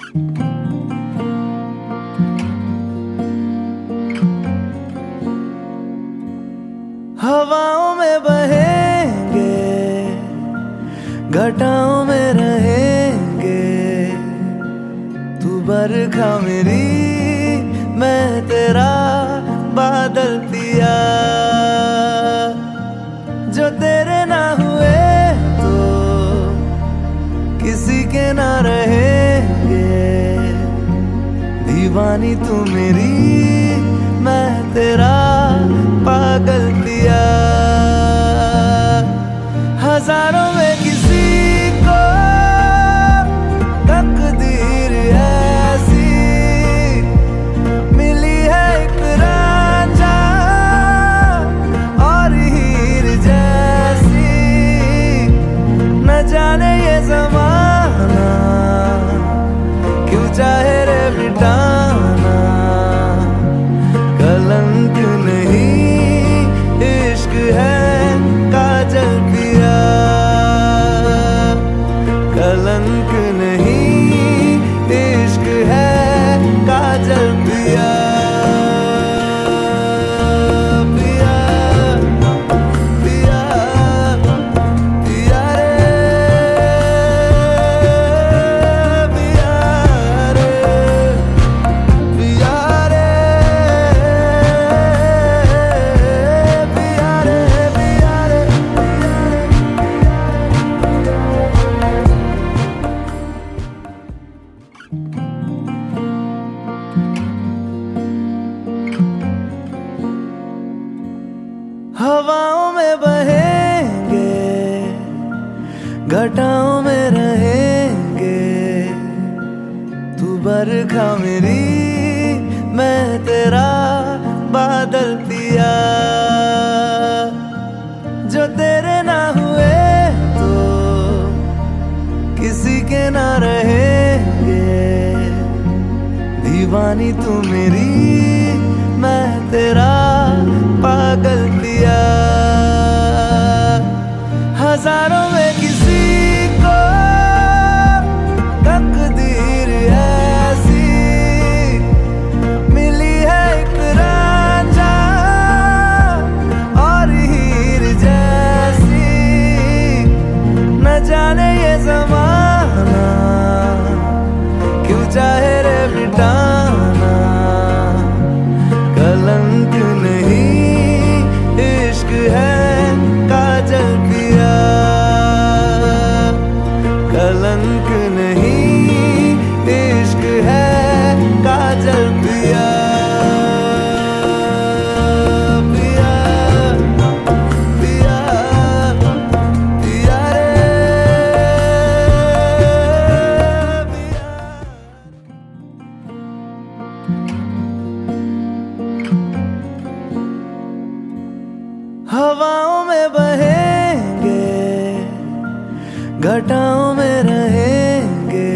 हवाओं में बहेंगे, घटाओं में रहेंगे, तू बरखा मेरी, मैं तेरा बादल पिया। जो तेरे ना हुए तो किसी के ना रहेंगे, दीवानी तू मेरी, मैं तेरा पागल पिया। हजारों में किसी को तकदीर ऐसी मिली है, एक रांझा और हीर जैसी। न जाने ये ज़माना क्यों चाहे रे मिटाना, कलंक नहीं इश्क है काजल पिया। कलंक नहीं इश्क है काजल पिया। पिया पिया पिया रे, पिया रे, पिया रे, पिया रे, पिया रे। हवाओं में बहेंगे, घटाओं में रहेंगे, तू बरखा मेरी, मैं तेरा बादल पिया। जो तेरे ना हुए तो किसी के ना रहेंगे, दीवानी तू मेरी, मैं तेरा पागल पिया। हजारों में किसी को तकदीर ऐसी मिली है, एक रांझा और हीर जैसी। न जाने ये ज़माना क्यों चाहे रे मिटाना, कलंक नहीं इश्क है काजल पिया। कलंक नहीं इश्क है काजल पिया। पिया पिया पिया रे, पिया। हवाओं में बहेंगे, घटाओं में रहेंगे,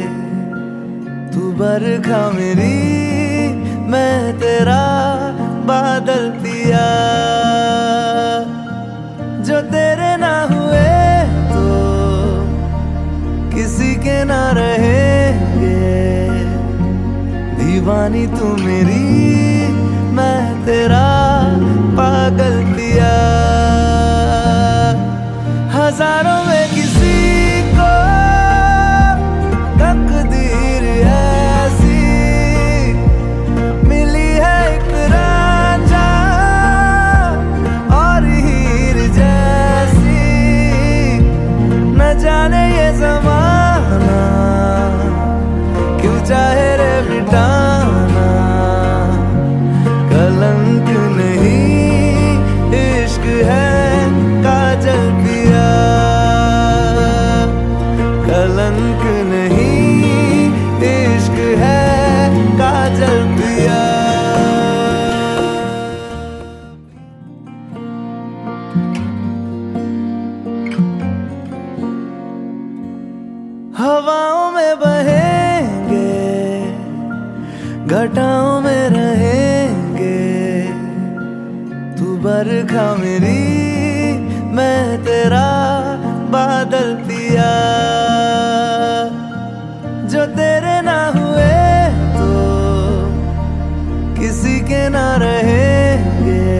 तू बरखा मेरी, मैं तेरा बादल पिया। जो तेरे ना हुए तो किसी के ना रहेंगे, दीवानी तू मेरी, मैं तेरा पागल पिया। हजारों में किसी को तकदीर ऐसी मिली है, एक रांझा और हीर जैसी। न जाने ये ज़माना क्यों चाहे रे मिटाना, कलंक नहीं इश्क है काजल पिया। कलंक नहीं इश्क है काजल पिया। हवाओं में बहेंगे, घटाओं में रहेंगे, तू बरखा मेरी, मैं तेरा बादल पिया। जो तेरे ना हुए तो किसी के ना रहेंगे।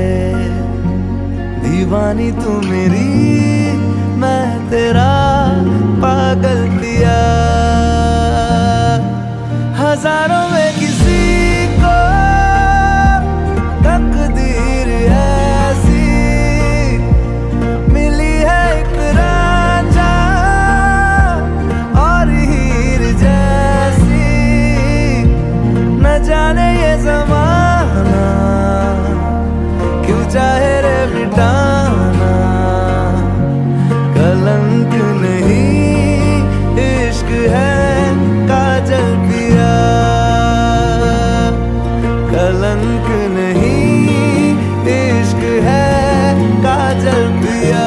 दीवानी तू मेरी, मैं तेरा पागल पिया। हजारों में किसी को तकदीर ऐसी मिली है, एक रांझा और हीर जैसी। न जाने ये ज़माना क्यों चाहे रे मिटाना। कलंक नहीं इश्क है काजल पिया। कलंक नहीं इश्क है काजल पिया।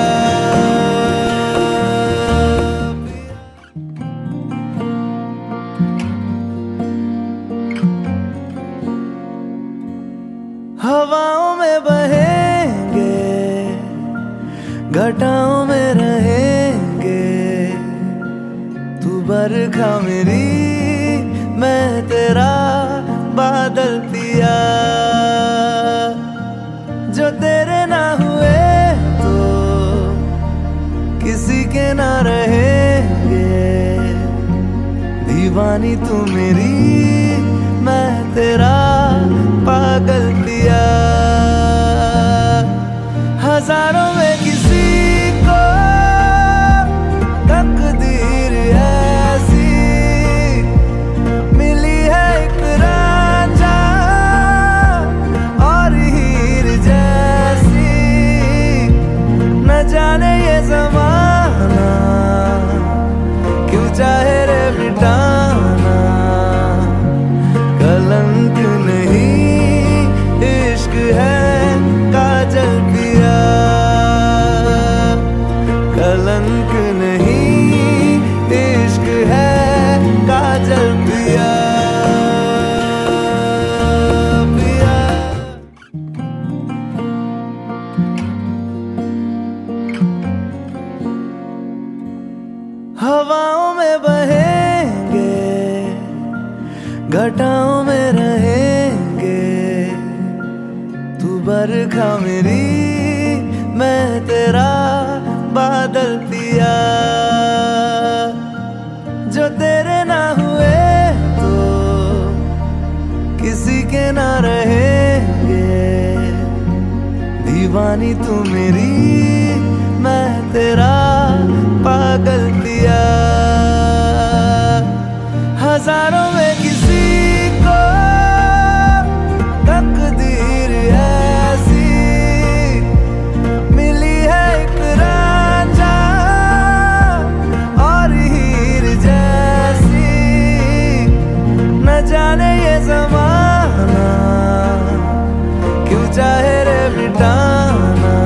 हवाओं में बहेंगे, घटाओं में रहेंगे। तू बरखा मेरी, मैं तेरा बादल पिया। जो तेरे ना हुए तो किसी के ना रहेंगे। दीवानी तू मेरी, मैं तेरा पागल पिया। हजारों में किसी को तकदीर ऐसी मिली है, एक रांझा और हीर जैसी। न जाने ये ज़माना क्यों चाहे रे मिटाना। कलंक नहीं इश्क है काजल पिया। कलंक नहीं इश्क है काजल पिया। पिया हवाओं में बहेंगे, घटाओं में रहेंगे। तू बरखा मेरी, मैं तेरा बादल पिया। जो तेरे ना हुए तो किसी के ना रहेंगे। दीवानी तू मेरी, मैं तेरा पागल पिया। हजारों में किसी को तकदीर ऐसी मिली है, एक रांझा और हीर जैसी। न जाने ये ज़माना क्यों चाहे रे मिटाना।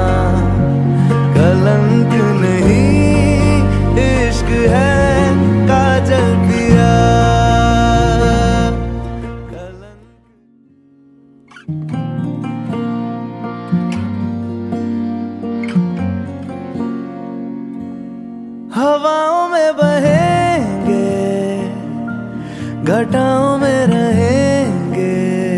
कलंक नहीं इश्क है काजल पिया। हवाओं में बहेंगे, घटाओं में रहेंगे।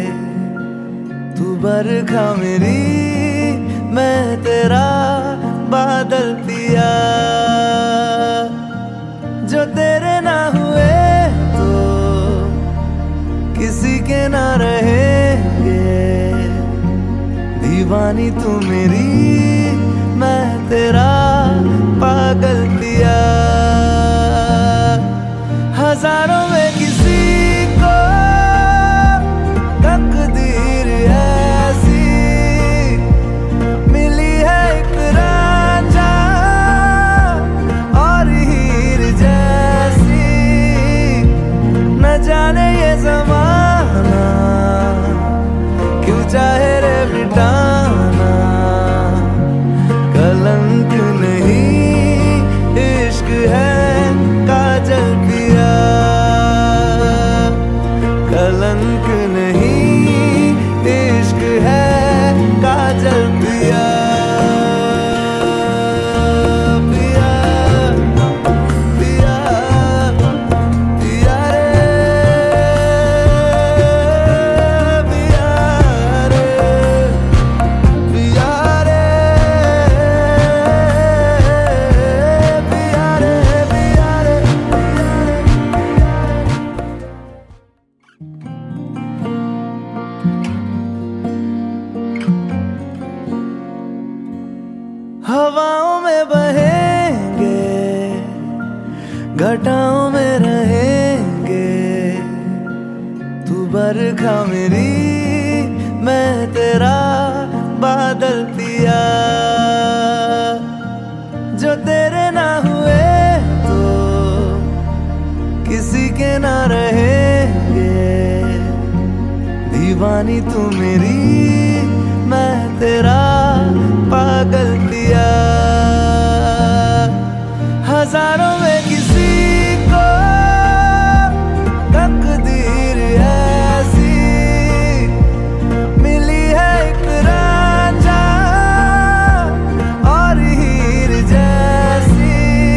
तू बरखा मेरी, मैं तेरा बादल पिया। जो तेरे ना हुए तो किसी के ना रहेंगे। दीवानी तू मेरी, मैं तेरा पागल पिया। हजारों में किसी को तकदीर ऐसी मिली है, एक रांझा और हीर जैसी। न जाने ये ज़माना क्यों चाहे रे मिटाना। कलंक नहीं इश्क है काजल पिया। कलंक नहीं इश्क है काजल पिया। पिया पिया पिया रे। बरखा मेरी, मैं तेरा बादल पिया। जो तेरे ना हुए तो किसी के ना रहेंगे। दीवानी तू मेरी, मैं तेरा पागल पिया। हजारों में किसी को तकदीर ऐसी मिली है, एक रांझा और हीर जैसी।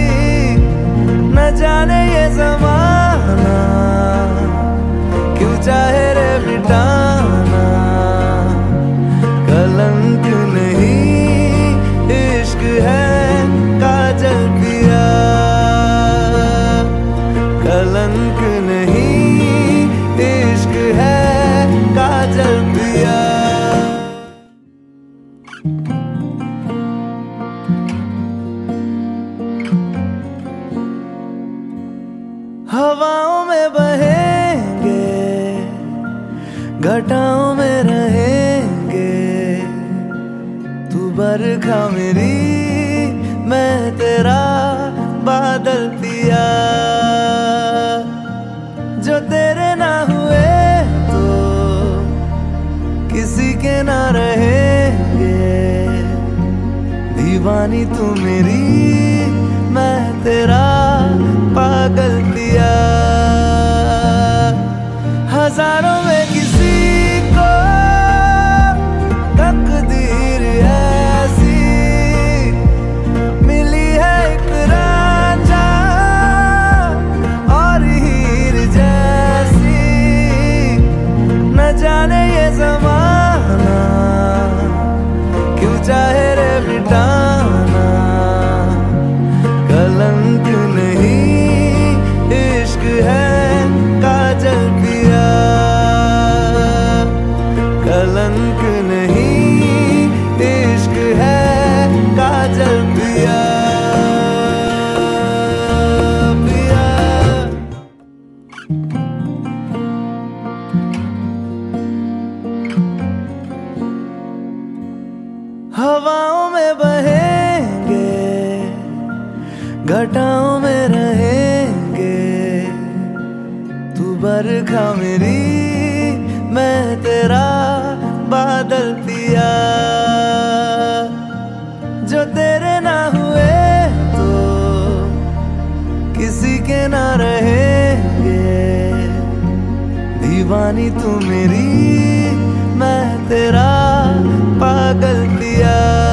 न जाने ये ज़माना क्यों चाहे रे मिटाना। कलंक नहीं इश्क है काजल पिया। कलंक नहीं इश्क है काजल पिया। हवाओं में बहेंगे, घटाओं में रहेंगे। तू बरखा मेरी, मैं तेरा बादल पिया। जो तेरे ना हुए तो किसी के ना रहेंगे। दीवानी तू मेरी, मैं तेरा पागल पिया। हजारों में किसी को तकदीर ऐसी मिली है, एक रांझा और हीर जैसी। न जाने ये ज़माना क्यों चाहे रे मिटाना। कलंक नहीं इश्क है काजल पिया। कलंक नहीं इश्क है काजल पिया। पिया हवाओं में बहेंगे, घटाओं में रहेंगे। तू बरखा मेरी, मैं तेरा बादल पिया। जो तेरे ना हुए तो किसी के ना रहेंगे। दीवानी तू मेरी, मैं तेरा पागल पिया।